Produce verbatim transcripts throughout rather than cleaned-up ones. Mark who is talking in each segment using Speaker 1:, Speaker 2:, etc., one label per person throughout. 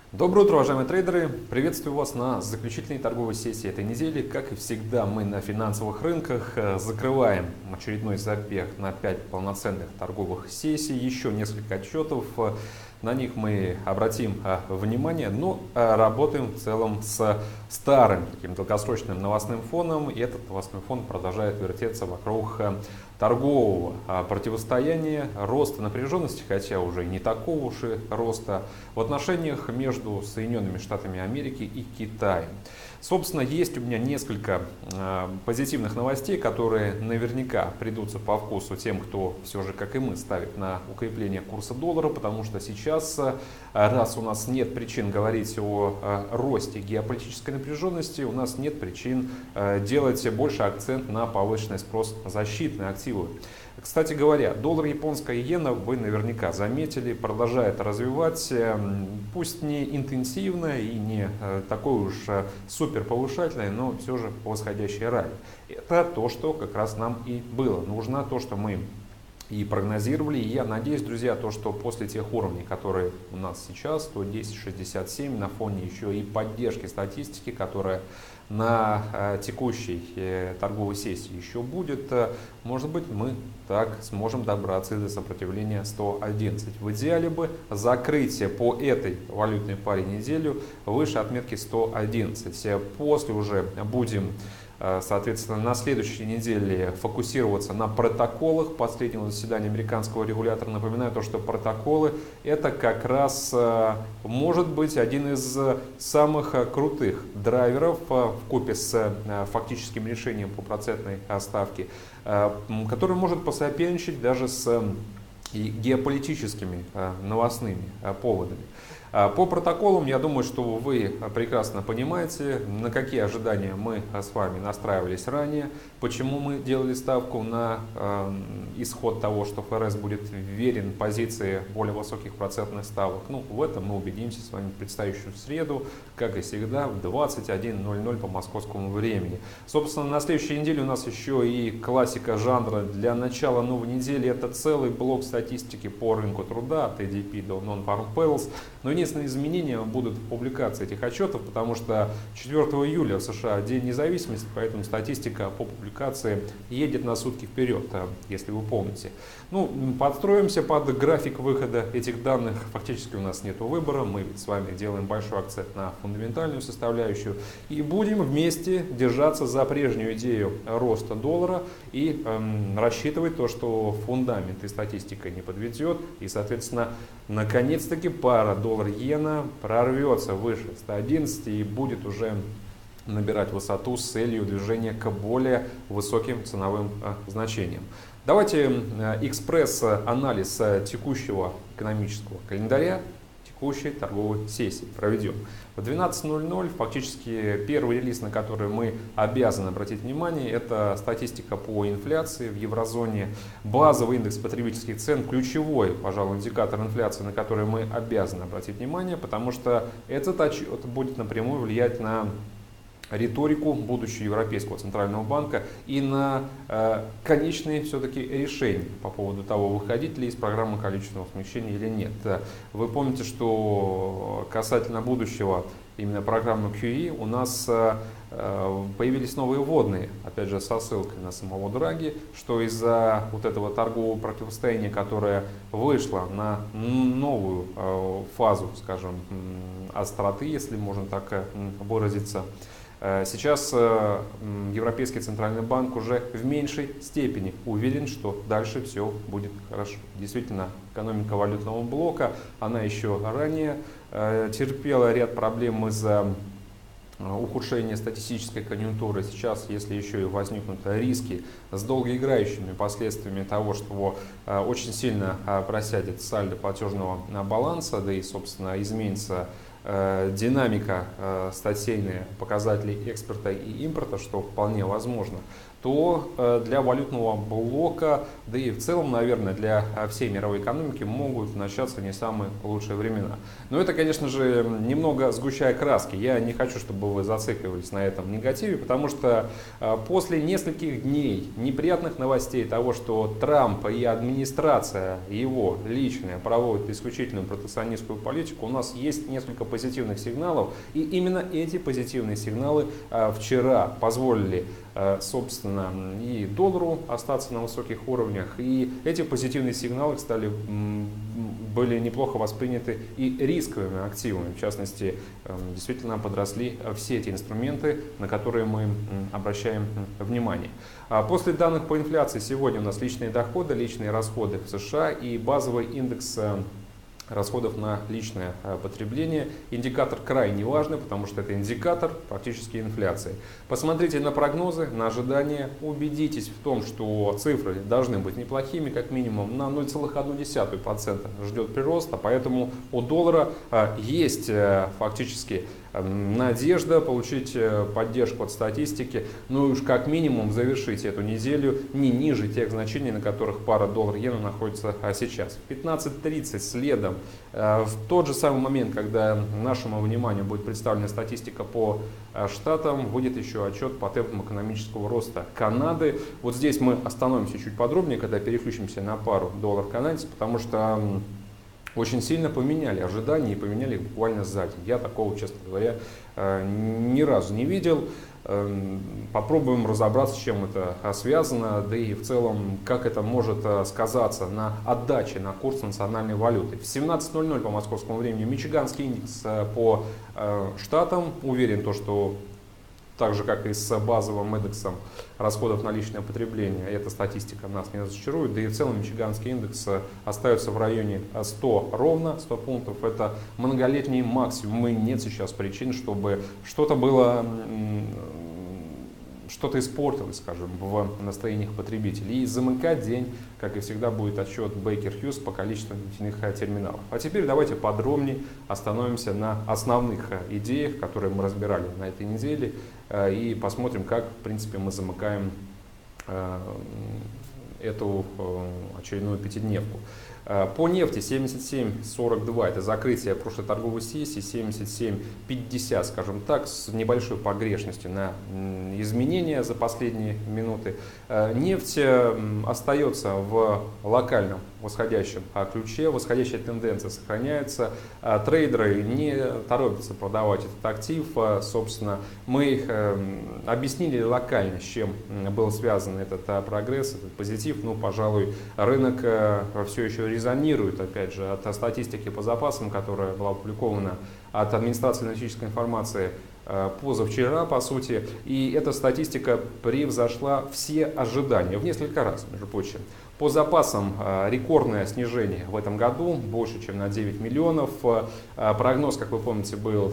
Speaker 1: Доброе утро, уважаемые трейдеры! Приветствую вас на заключительной торговой сессии этой недели. Как и всегда, мы на финансовых рынках закрываем очередной забег на пять полноценных торговых сессий. Еще несколько отчетов. На них мы обратим внимание, но работаем в целом с старым таким долгосрочным новостным фоном. И этот новостной фон продолжает вертеться вокруг торгового противостояния, роста напряженности, хотя уже не такого уж и роста, в отношениях между Соединенными Штатами Америки и Китаем. Собственно, есть у меня несколько э, позитивных новостей, которые наверняка придутся по вкусу тем, кто все же, как и мы, ставит на укрепление курса доллара, потому что сейчас, э, раз у нас нет причин говорить о э, росте геополитической напряженности, у нас нет причин э, делать больше акцент на повышенный спрос на защитные активы. Кстати говоря, доллар, японская иена, вы наверняка заметили, продолжает развивать, пусть не интенсивно и не такой уж супер повышательный, но все же восходящий ралли. Это то, что как раз нам и было нужно, то, что мы и прогнозировали. И я надеюсь, друзья, то, что после тех уровней, которые у нас сейчас, сто десять шестьдесят семь, на фоне еще и поддержки статистики, которая на э, текущей э, торговой сессии еще будет, э, может быть, мы так сможем добраться до сопротивления сто одиннадцать. В идеале бы закрытие по этой валютной паре неделю выше отметки сто одиннадцать. После уже будем, соответственно, на следующей неделе фокусироваться на протоколах последнего заседания американского регулятора. Напоминаю то, что протоколы это как раз может быть один из самых крутых драйверов вкупе с фактическим решением по процентной ставке, который может посоперничать даже с геополитическими новостными поводами. По протоколам, я думаю, что вы прекрасно понимаете, на какие ожидания мы с вами настраивались ранее, почему мы делали ставку на э, исход того, что ФРС будет верен позиции более высоких процентных ставок. Ну, в этом мы убедимся с вами в предстоящую среду, как и всегда, в двадцать один ноль ноль по московскому времени. Собственно, на следующей неделе у нас еще и классика жанра. Для начала новой недели это целый блок статистики по рынку труда, от эй ди пи до Non-Farm Payrolls. Но единственные изменения будут в публикации этих отчетов, потому что четвёртого июля в США День независимости, поэтому статистика по публикации едет на сутки вперед, если вы помните. Ну, подстроимся под график выхода этих данных. Фактически у нас нет выбора, мы ведь с вами делаем большой акцент на фундаментальную составляющую и будем вместе держаться за прежнюю идею роста доллара и эм, рассчитывать то, что фундамент и статистика не подведет, и, соответственно, наконец-таки пара доллар-иена прорвется выше ста одиннадцати и будет уже набирать высоту с целью движения к более высоким ценовым э, значениям. Давайте э, экспресс-анализ э, текущего экономического календаря, текущей торговой сессии проведем. В двенадцать ноль ноль фактически первый релиз, на который мы обязаны обратить внимание, это статистика по инфляции в еврозоне, базовый индекс потребительских цен, ключевой, пожалуй, индикатор инфляции, на который мы обязаны обратить внимание, потому что этот отчет будет напрямую влиять на риторику будущего Европейского центрального банка и на э, конечные все-таки решения по поводу того, выходить ли из программы количественного смягчения или нет. Вы помните, что касательно будущего именно программы кью и у нас э, появились новые вводные, опять же со ссылкой на самого Драги, что из-за вот этого торгового противостояния, которое вышло на новую э, фазу, скажем, остроты, если можно так э, выразиться, сейчас Европейский центральный банк уже в меньшей степени уверен, что дальше все будет хорошо. Действительно, экономика валютного блока, она еще ранее терпела ряд проблем из-за ухудшения статистической конъюнктуры. Сейчас, если еще и возникнут риски с долгоиграющими последствиями того, что очень сильно просядет сальдо платежного баланса, да и, собственно, изменится динамика статейные показателей экспорта и импорта, что вполне возможно, то для валютного блока, да и в целом, наверное, для всей мировой экономики могут начаться не самые лучшие времена. Но это, конечно же, немного сгущая краски. Я не хочу, чтобы вы зацикливались на этом негативе, потому что после нескольких дней неприятных новостей того, что Трамп и администрация его личная проводят исключительно протекционистскую политику, у нас есть несколько позитивных сигналов. И именно эти позитивные сигналы вчера позволили, собственно, и доллару остаться на высоких уровнях. И эти позитивные сигналы стали, были неплохо восприняты и рисковыми активами. В частности, действительно подросли все эти инструменты, на которые мы обращаем внимание. После данных по инфляции сегодня у нас личные доходы, личные расходы в США и базовый индекс расходов на личное потребление. Индикатор крайне важный, потому что это индикатор практически инфляции. Посмотрите на прогнозы, на ожидания, убедитесь в том, что цифры должны быть неплохими, как минимум на ноль целых одну десятую процента ждет прироста, поэтому у доллара есть фактически надежда получить поддержку от статистики, ну и уж как минимум завершить эту неделю не ниже тех значений, на которых пара доллар-иена находится сейчас. В пятнадцать тридцать следом, в тот же самый момент, когда нашему вниманию будет представлена статистика по штатам, выйдет еще отчет по темпам экономического роста Канады. Вот здесь мы остановимся чуть подробнее, когда переключимся на пару доллар-канадец, потому что очень сильно поменяли ожидания и поменяли их буквально за день. Я такого, честно говоря, ни разу не видел. Попробуем разобраться, с чем это связано, да и в целом, как это может сказаться на отдаче на курс национальной валюты. В семнадцать ноль ноль по московскому времени мичиганский индекс по штатам. Уверен, то, что так же, как и с базовым индексом расходов на личное потребление, эта статистика нас не разочарует. Да и в целом мичиганский индекс остается в районе ста ровно, ста пунктов. Это многолетний максимум. И нет сейчас причин, чтобы что-то было, что-то испортилось, скажем, в настроениях потребителей. И замыкать день, как и всегда, будет отчет Baker Hughes по количеству нефтяных терминалов. А теперь давайте подробнее остановимся на основных идеях, которые мы разбирали на этой неделе, и посмотрим, как, в принципе, мы замыкаем эту очередную пятидневку. По нефти семьдесят семь сорок два, это закрытие прошлой торговой сессии, семьдесят семь пятьдесят, скажем так, с небольшой погрешностью на изменения за последние минуты. Нефть остается в локальном восходящем ключе, восходящая тенденция сохраняется, трейдеры не торопятся продавать этот актив. Собственно, мы объяснили локально, с чем был связан этот прогресс, этот позитив. Ну, пожалуй, рынок все еще резонирует, опять же, от статистики по запасам, которая была опубликована от администрации аналитической информации позавчера, по сути, и эта статистика превзошла все ожидания в несколько раз, между прочим. По запасам рекордное снижение в этом году, больше чем на девять миллионов. Прогноз, как вы помните, был,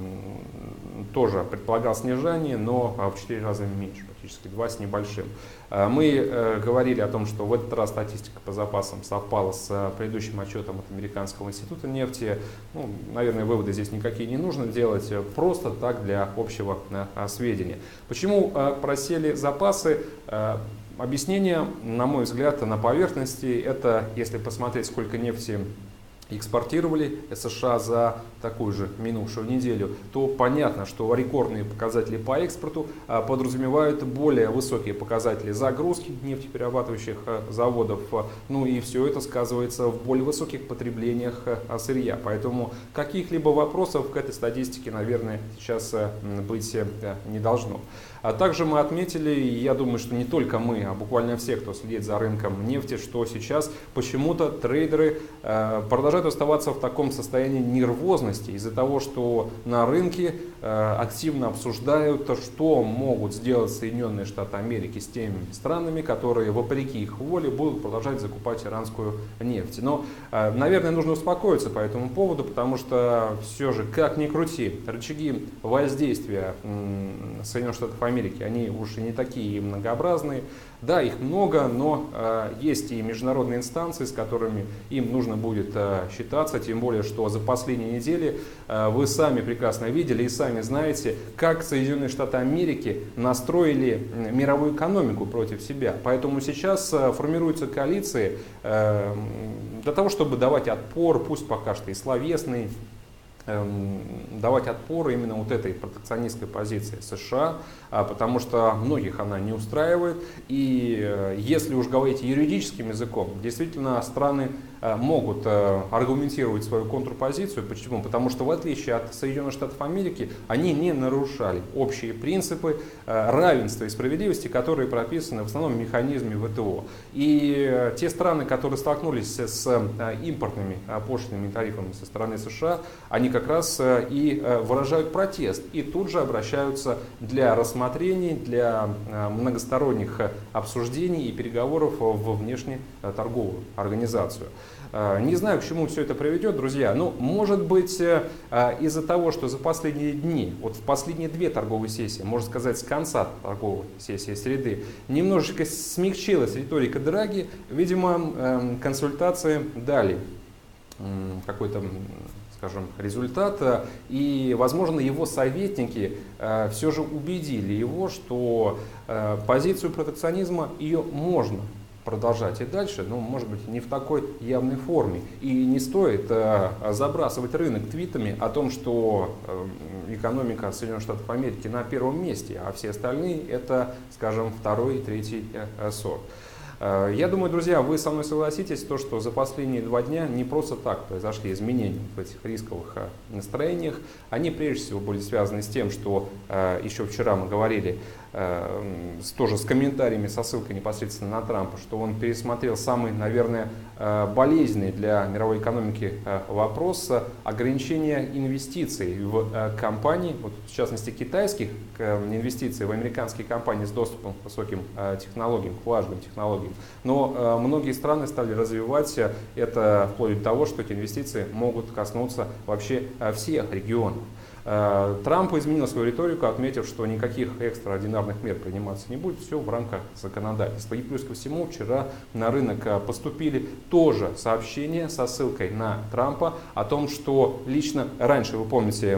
Speaker 1: тоже предполагал снижение, но в четыре раза меньше, практически два с небольшим. Мы говорили о том, что в этот раз статистика по запасам совпала с предыдущим отчетом от Американского института нефти. Ну, наверное, выводы здесь никакие не нужно делать, просто так для общего сведения. Почему просели запасы? Объяснение, на мой взгляд, на поверхности. Это, если посмотреть, сколько нефти экспортировали США за такую же минувшую неделю, то понятно, что рекордные показатели по экспорту подразумевают более высокие показатели загрузки нефтеперерабатывающих заводов. Ну и все это сказывается в более высоких потреблениях сырья. Поэтому каких-либо вопросов к этой статистике, наверное, сейчас быть не должно. А также мы отметили, и я думаю, что не только мы, а буквально все, кто следит за рынком нефти, что сейчас почему-то трейдеры продолжают оставаться в таком состоянии нервозности из-за того, что на рынке активно обсуждают, что могут сделать Соединенные Штаты Америки с теми странами, которые, вопреки их воле, будут продолжать закупать иранскую нефть. Но, наверное, нужно успокоиться по этому поводу, потому что все же, как ни крути, рычаги воздействия Соединенных Штатов Америки Америки, они уж и не такие многообразные. Да, их много, но э, есть и международные инстанции, с которыми им нужно будет э, считаться, тем более, что за последние недели э, вы сами прекрасно видели и сами знаете, как Соединенные Штаты Америки настроили мировую экономику против себя. Поэтому сейчас э, формируются коалиции э, для того, чтобы давать отпор, пусть пока что и словесный, давать отпор именно вот этой протекционистской позиции США, потому что многих она не устраивает. И если уж говорить юридическим языком, действительно страны могут аргументировать свою контрпозицию. Почему? Потому что в отличие от Соединенных Штатов Америки, они не нарушали общие принципы равенства и справедливости, которые прописаны в основном в механизме вэ тэ о. И те страны, которые столкнулись с импортными пошлинными тарифами со стороны США, они как раз и выражают протест и тут же обращаются для рассмотрений, для многосторонних обсуждений и переговоров в внешнеторговую организацию. Не знаю, к чему все это приведет, друзья, но может быть из-за того, что за последние дни, вот в последние две торговые сессии, можно сказать с конца торговой сессии среды, немножечко смягчилась риторика Драги, видимо, консультации дали какой-то, скажем, результат, и, возможно, его советники э, все же убедили его, что э, позицию протекционизма ее можно продолжать и дальше, но, может быть, не в такой явной форме. И не стоит э, забрасывать рынок твитами о том, что э, экономика Соединенных Штатов Америки на первом месте, а все остальные это, скажем, второй и третий э, сорт. Я думаю, друзья, вы со мной согласитесь, то, что за последние два дня не просто так произошли изменения в этих рисковых настроениях. Они прежде всего были связаны с тем, что еще вчера мы говорили, тоже с комментариями, со ссылкой непосредственно на Трампа, что он пересмотрел самый, наверное, болезненный для мировой экономики вопрос ограничения инвестиций в компании, вот в частности китайских инвестиций в американские компании с доступом к высоким технологиям, к важным технологиям. Но многие страны стали развивать это вплоть до того, что эти инвестиции могут коснуться вообще всех регионов. Трамп изменил свою риторику, отметив, что никаких экстраординарных мер приниматься не будет, все в рамках законодательства. И плюс ко всему, вчера на рынок поступили тоже сообщения со ссылкой на Трампа о том, что лично раньше, вы помните,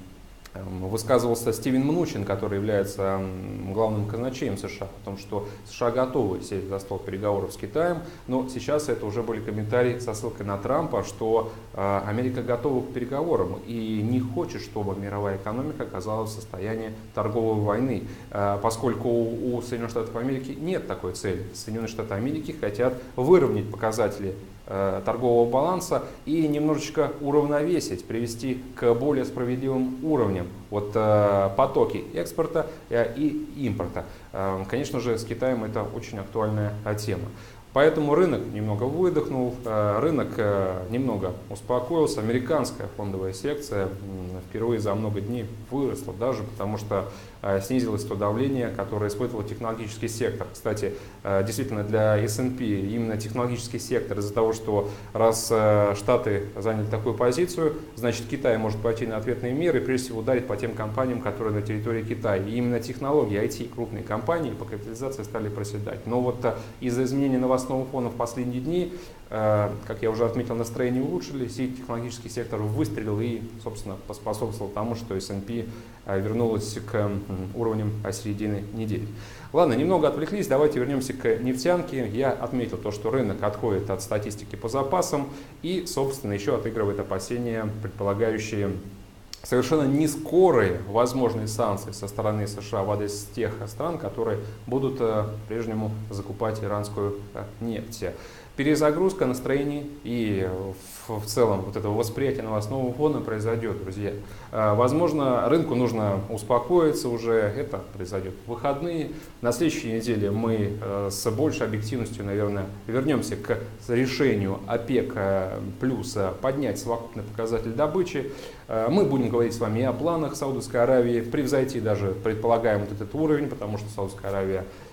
Speaker 1: высказывался Стивен Мнучин, который является главным казначеем США, о том, что США готовы сесть за стол переговоров с Китаем, но сейчас это уже были комментарии со ссылкой на Трампа, что Америка готова к переговорам и не хочет, чтобы мировая экономика оказалась в состоянии торговой войны, поскольку у Соединенных Штатов Америки нет такой цели. Соединенные Штаты Америки хотят выровнять показатели торгового баланса и немножечко уравновесить, привести к более справедливым уровням вот, потоки экспорта и импорта. Конечно же, с Китаем это очень актуальная тема. Поэтому рынок немного выдохнул, рынок немного успокоился. Американская фондовая секция впервые за много дней выросла даже, потому что снизилось то давление, которое испытывал технологический сектор. Кстати, действительно для эс энд пи именно технологический сектор, из-за того, что раз Штаты заняли такую позицию, значит Китай может пойти на ответные меры и прежде всего ударить по тем компаниям, которые на территории Китая. И именно технологии, ай ти, крупные компании по капитализации стали проседать. Но вот из-за изменения новостного фона в последние дни, как я уже отметил, настроения улучшились, и технологический сектор выстрелил и, собственно, поспособствовал тому, что эс энд пи вернулась к уровням середины недели. Ладно, немного отвлеклись, давайте вернемся к нефтянке. Я отметил то, что рынок отходит от статистики по запасам и, собственно, еще отыгрывает опасения, предполагающие совершенно не скорые возможные санкции со стороны США в адрес тех стран, которые будут по-прежнему закупать иранскую нефть. Перезагрузка настроений и в целом вот этого восприятия новостного фона произойдет, друзья. Возможно, рынку нужно успокоиться уже, это произойдет в выходные. На следующей неделе мы с большей объективностью, наверное, вернемся к решению ОПЕК плюс поднять совокупный показатель добычи. Мы будем говорить с вами и о планах Саудовской Аравии, превзойти даже предполагаем вот этот уровень, потому что Саудовская Аравия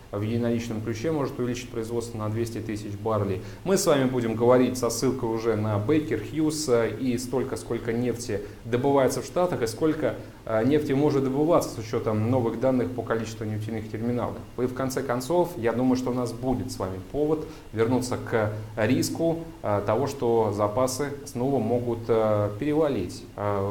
Speaker 1: в единоличном ключе может увеличить производство на двести тысяч баррелей. Мы с вами будем говорить со ссылкой уже на Бейкер Хьюз и столько, сколько нефти добывается в Штатах и сколько нефти может добываться с учетом новых данных по количеству нефтяных терминалов. И в конце концов, я думаю, что у нас будет с вами повод вернуться к риску того, что запасы снова могут перевалить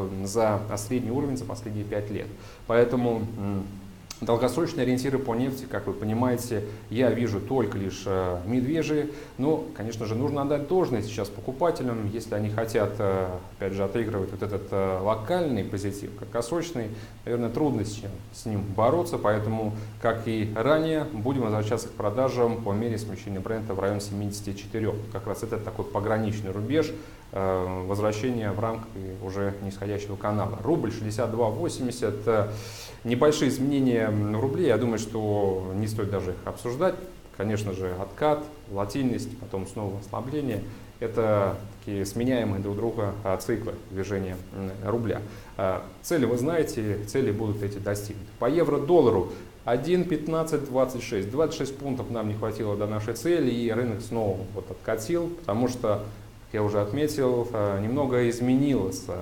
Speaker 1: за средний уровень за последние пять лет. Поэтому долгосрочные ориентиры по нефти, как вы понимаете, я вижу только лишь медвежьи. Но, конечно же, нужно отдать должное сейчас покупателям, если они хотят, опять же, отыгрывать вот этот локальный позитив, краткосрочный, наверное, трудно с ним бороться. Поэтому, как и ранее, будем возвращаться к продажам по мере смещения бренда в район семидесяти четырёх. Как раз это такой пограничный рубеж возвращения в рамках уже нисходящего канала. Рубль шестьдесят два восемьдесят. Небольшие изменения в рубле, я думаю, что не стоит даже их обсуждать. Конечно же, откат, волатильность, потом снова ослабление. Это такие сменяемые друг друга циклы движения рубля. Цели вы знаете, цели будут эти достигнуты. По евро-доллару один пятнадцать двадцать шесть. двадцать шесть пунктов нам не хватило до нашей цели, и рынок снова вот откатил, потому что, как я уже отметил, немного изменился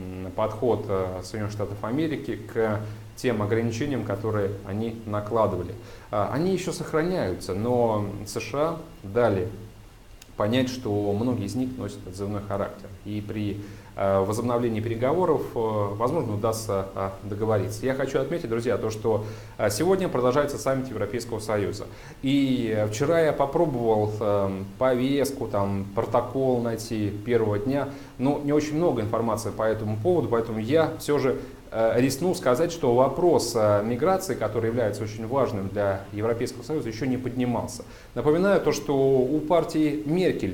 Speaker 1: подход Соединенных Штатов Америки к тем ограничениям, которые они накладывали. Они еще сохраняются, но США дали понять, что многие из них носят отзывной характер. И при возобновлении переговоров, возможно, удастся договориться. Я хочу отметить, друзья, то, что сегодня продолжается саммит Европейского Союза. И вчера я попробовал повестку, там, протокол найти первого дня, но не очень много информации по этому поводу, поэтому я все же рискну сказать, что вопрос миграции, который является очень важным для Европейского Союза, еще не поднимался. Напоминаю то, что у партии Меркель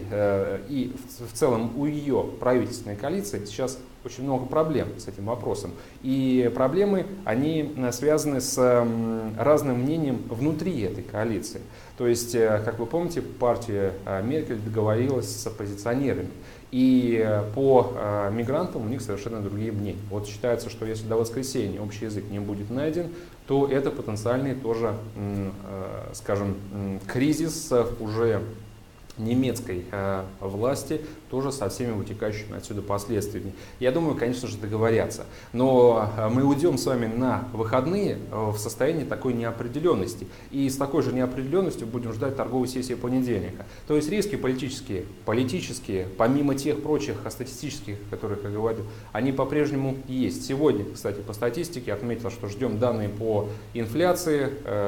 Speaker 1: и в целом у ее правительственной коалиции сейчас очень много проблем с этим вопросом. И проблемы, они связаны с разным мнением внутри этой коалиции. То есть, как вы помните, партия Меркель договорилась с оппозиционерами. И по мигрантам у них совершенно другие мнения. Вот считается, что если до воскресенья общий язык не будет найден, то это потенциальный тоже, скажем, кризис уже немецкой э, власти, тоже со всеми вытекающими отсюда последствиями. Я думаю, конечно же, договорятся. Но мы уйдем с вами на выходные в состоянии такой неопределенности. И с такой же неопределенностью будем ждать торговой сессии понедельника. То есть риски политические, политические, помимо тех прочих статистических, о которых я говорил, они по-прежнему есть. Сегодня, кстати, по статистике отметил, что ждем данные по инфляции,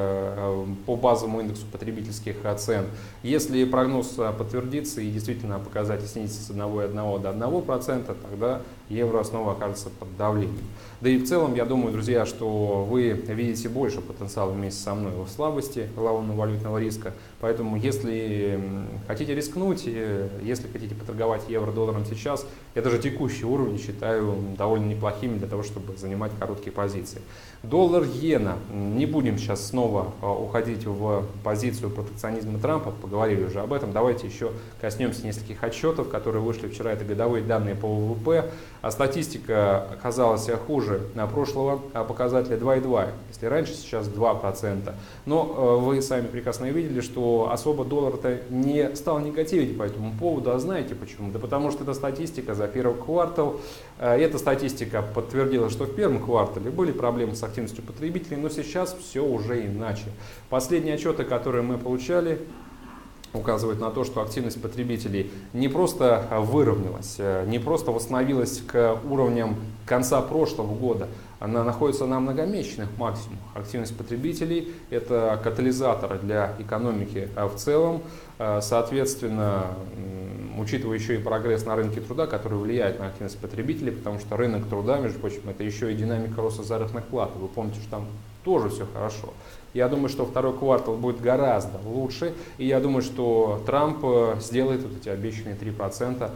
Speaker 1: э, по базовому индексу потребительских цен. Если прогноз подтвердится и действительно показатель снизится с одного целых одного десятых до одного процента, тогда евро снова окажется под давлением. Да и в целом, я думаю, друзья, что вы видите больше потенциала вместе со мной в слабости главного валютного риска. Поэтому, если хотите рискнуть, если хотите поторговать евро-долларом сейчас, я даже текущий уровень считаю довольно неплохими для того, чтобы занимать короткие позиции. Доллар-иена. Не будем сейчас снова уходить в позицию протекционизма Трампа, поговорили уже об этом. Давайте еще коснемся нескольких отчетов, которые вышли вчера. Это годовые данные по вэ вэ пэ. А статистика оказалась хуже прошлого показателя два и два. Если раньше, сейчас два процента. Но вы сами прекрасно видели, что особо доллар-то не стал негативить по этому поводу. А знаете почему? Да потому что это статистика за первый квартал. Эта статистика подтвердила, что в первом квартале были проблемы с активностью потребителей, но сейчас все уже иначе. Последние отчеты, которые мы получали, указывает на то, что активность потребителей не просто выровнялась, не просто восстановилась к уровням конца прошлого года, она находится на многомесячных максимумах. Активность потребителей – это катализатор для экономики в целом, соответственно, учитывая еще и прогресс на рынке труда, который влияет на активность потребителей, потому что рынок труда, между прочим, это еще и динамика роста заработных плат. Вы помните, что там тоже все хорошо. Я думаю, что второй квартал будет гораздо лучше, и я думаю, что Трамп сделает вот эти обещанные три процента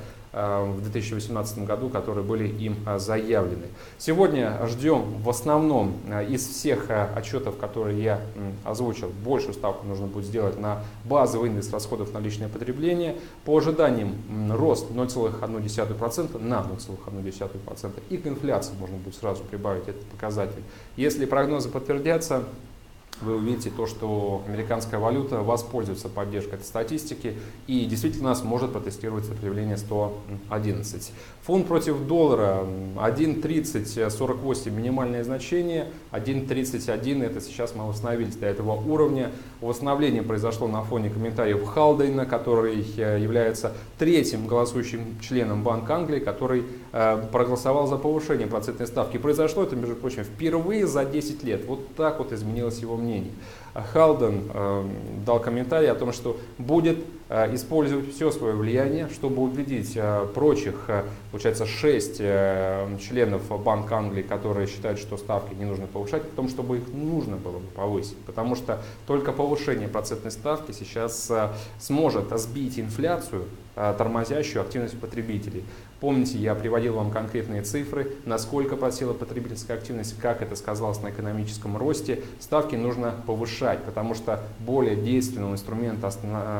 Speaker 1: в две тысячи восемнадцатом году, которые были им заявлены. Сегодня ждем в основном из всех отчетов, которые я озвучил, большую ставку нужно будет сделать на базовый индекс расходов на личное потребление. По ожиданиям рост ноль целых одна десятая процента на ноль целых одна десятая процента, и к инфляции можно будет сразу прибавить этот показатель. Если прогнозы подтвердятся, вы увидите то, что американская валюта воспользуется поддержкой этой статистики и действительно сможет протестировать сопротивление сто одиннадцать. Фунт против доллара один тридцать сорок восемь минимальное значение, один тридцать один это сейчас мы восстановились до этого уровня. Восстановление произошло на фоне комментариев Халдейна, который является третьим голосующим членом Банка Англии, который проголосовал за повышение процентной ставки. Произошло это, между прочим, впервые за десять лет. Вот так вот изменилось его мнение. Халден э, дал комментарий о том, что будет э, использовать все свое влияние, чтобы убедить э, прочих, э, получается, шесть э, членов Банка Англии, которые считают, что ставки не нужно повышать, в том, чтобы их нужно было бы повысить. Потому что только повышение процентной ставки сейчас э, сможет сбить инфляцию, э, тормозящую активность потребителей. Помните, я приводил вам конкретные цифры, насколько просела потребительская активность, как это сказалось на экономическом росте. Ставки нужно повышать, потому что более действенного инструмента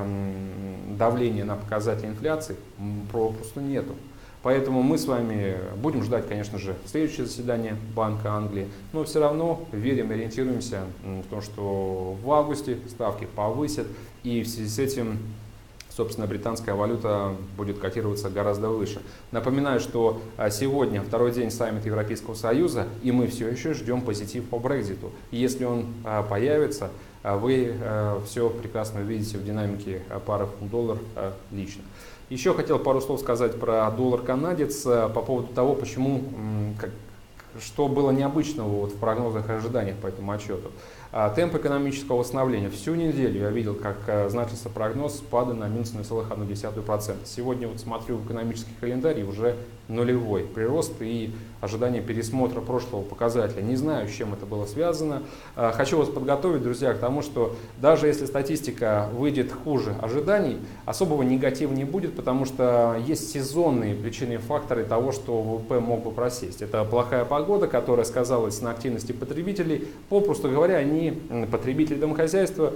Speaker 1: давления на показатели инфляции просто нету. Поэтому мы с вами будем ждать, конечно же, следующее заседание Банка Англии, но все равно верим и ориентируемся в том, что в августе ставки повысят, и в связи с этим, собственно, британская валюта будет котироваться гораздо выше. Напоминаю, что сегодня второй день саммита Европейского Союза, и мы все еще ждем позитив по Брекситу. Если он появится, вы все прекрасно увидите в динамике пары доллар лично. Еще хотел пару слов сказать про доллар-канадец по поводу того, почему, как, что было необычного вот в прогнозах и ожиданиях по этому отчету. Темп экономического восстановления. Всю неделю я видел, как значился прогноз спада на минус ноль целых одна десятая процента. Сегодня вот смотрю в экономический календарь, и уже нулевой прирост и ожидание пересмотра прошлого показателя. Не знаю, с чем это было связано. Хочу вас подготовить, друзья, к тому, что даже если статистика выйдет хуже ожиданий, особого негатива не будет, потому что есть сезонные причины и факторы того, что ВВП мог бы просесть. Это плохая погода, которая сказалась на активности потребителей. Попросту говоря, они, потребители домохозяйства,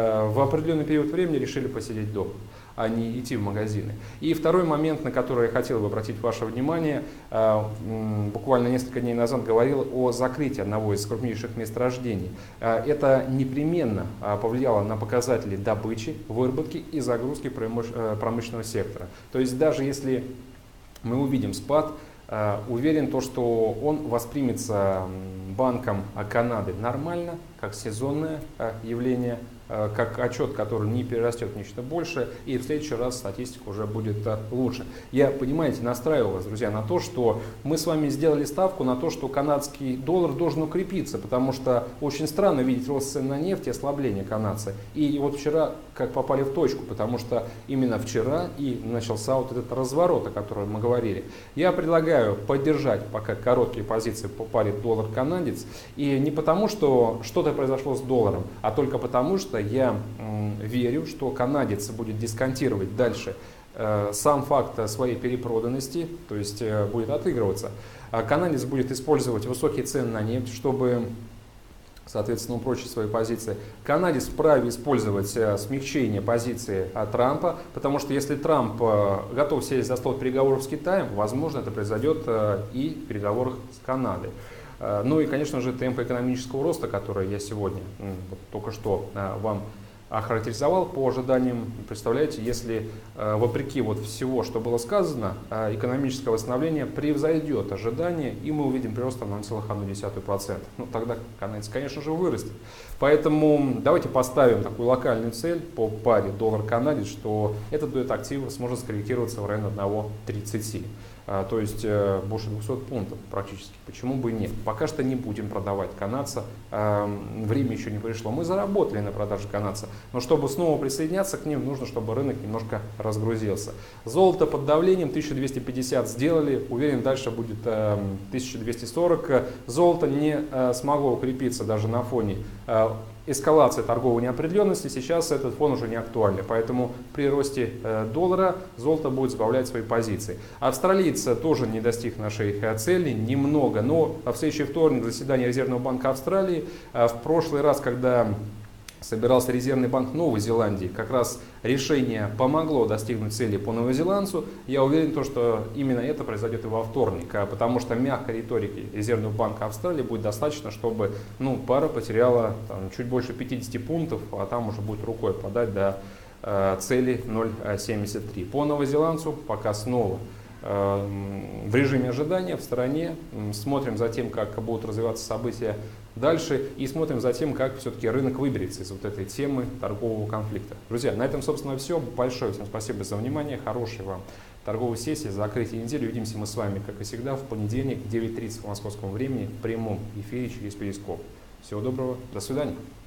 Speaker 1: в определенный период времени решили посидеть дома, а не идти в магазины. И второй момент, на который я хотел бы обратить ваше внимание, буквально несколько дней назад говорил о закрытии одного из крупнейших месторождений. Это непременно повлияло на показатели добычи, выработки и загрузки промышленного сектора. То есть даже если мы увидим спад, уверен, то, что он воспримется Банком Канады нормально, как сезонное явление, как отчет, который не перерастет в нечто большее, и в следующий раз статистика уже будет лучше. Я, понимаете, настраиваю вас, друзья, на то, что мы с вами сделали ставку на то, что канадский доллар должен укрепиться, потому что очень странно видеть рост цен на нефть и ослабление канадца. И вот вчера как попали в точку, потому что именно вчера и начался вот этот разворот, о котором мы говорили. Я предлагаю поддержать пока короткие позиции по паре доллар-канадец, и не потому, что что-то произошло с долларом, а только потому, что я м, верю, что канадец будет дисконтировать дальше э, сам факт своей перепроданности, то есть э, будет отыгрываться. А канадец будет использовать высокие цены на нефть, чтобы, соответственно, упрочить свои позиции. Канадец вправе использовать э, смягчение позиции от Трампа, потому что если Трамп э, готов сесть за стол переговоров с Китаем, возможно, это произойдет э, и в переговорах с Канадой. Ну и, конечно же, темпы экономического роста, который я сегодня вот, только что вам охарактеризовал по ожиданиям. Представляете, если вопреки вот всего, что было сказано, экономическое восстановление превзойдет ожидания, и мы увидим прирост на ноль целых одна десятая процента. Ну тогда канадец, конечно же, вырастет. Поэтому давайте поставим такую локальную цель по паре доллар-канадец, что этот дуэт активов сможет скорректироваться в районе один тридцать. То есть больше двухсот пунктов практически. Почему бы и нет? Пока что не будем продавать канадца. Время еще не пришло. Мы заработали на продаже канадца. Но чтобы снова присоединяться к ним, нужно, чтобы рынок немножко разгрузился. Золото под давлением тысяча двести пятьдесят сделали. Уверен, дальше будет тысяча двести сорок. Золото не смогло укрепиться даже на фоне эскалации торговой неопределенности. Сейчас этот фон уже не актуальный. Поэтому при росте доллара золото будет сбавлять свои позиции. Австралиец тоже не достиг нашей цели, немного. Но в следующий вторник заседание Резервного банка Австралии. В прошлый раз, когда собирался Резервный банк Новой Зеландии. Как раз решение помогло достигнуть цели по новозеландцу. Я уверен, то, что именно это произойдет и во вторник, потому что мягкой риторики Резервного банка Австралии будет достаточно, чтобы ну, пара потеряла там, чуть больше пятидесяти пунктов, а там уже будет рукой подать до э, цели ноль целых семьдесят три. По новозеландцу пока снова в режиме ожидания, в стороне, смотрим за тем, как будут развиваться события дальше и смотрим за тем, как все-таки рынок выберется из вот этой темы торгового конфликта. Друзья, на этом, собственно, все. Большое всем спасибо за внимание, хорошей вам торговой сессии, закрытие недели. Увидимся мы с вами, как и всегда, в понедельник в девять тридцать по московскому времени в прямом эфире через Перископ. Всего доброго, до свидания.